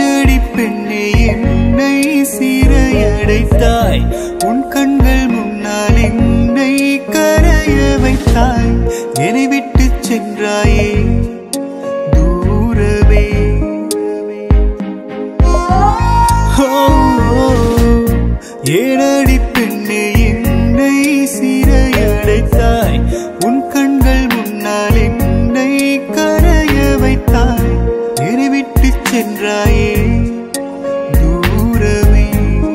ஏனடி பெண்ணே என்னை சிறையடைத்தாய் உன் கண்கள் முன்னால் என்னை கரைய வைத்தாய் என்னை விட்டு சென்றாயே தூரவே ஏனடி பெண்ணே என்னை சிறையடைத்தாய் உன் கண்கள் முன்னால் என்னை கரைய வைத்தாய் என்னை விட்டு சென்றாயே தூரவே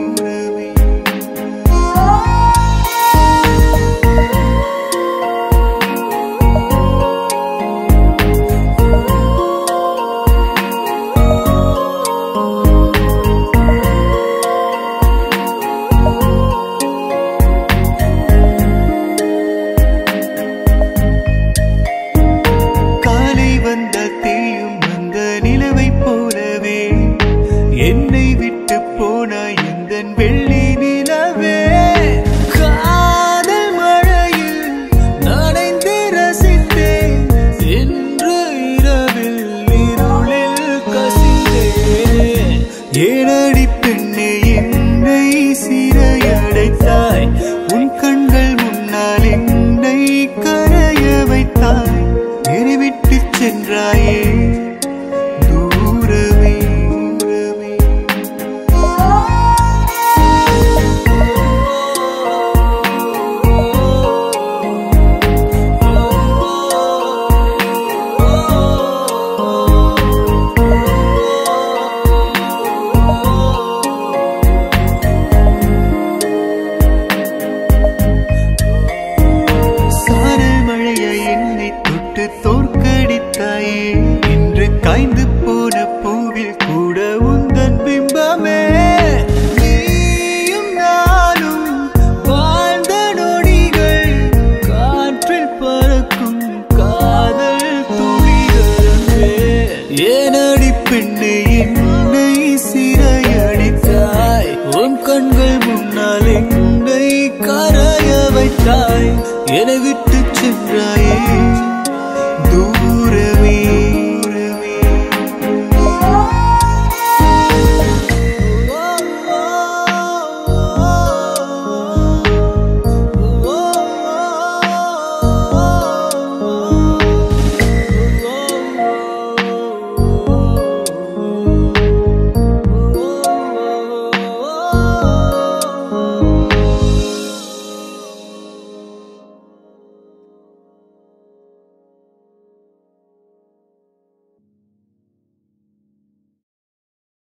என்னை விட்டு போனாய் எந்தன் வெள்ளி நிலவே காதல் மழையில் நனைந்து ரசித்தேன் இன்று இரவில் இருளில் கசிந்தேன் ஏனடி பெண்ணே என்னை சிறையடைத்தாய் உன் கண்கள் முன்னால் என்னை கரைய வைத்தாய் என்னை விட்டு சென்றாயே தோற்கடித்தாயே இன்று காய்ந்து போன பூவில் கூட உந்தன் பிம்பமே நீயும் நானும் வாழ்ந்த நொடிகள் காற்றில் பறக்கும் காதல் துளிகளே ஏனடி பெண்ணே என்னை சிறையடைத்தாய் உன் கண்கள் முன்னால் என்னை கரைய வைத்தாய் என்னை விட்டு சென்றாய்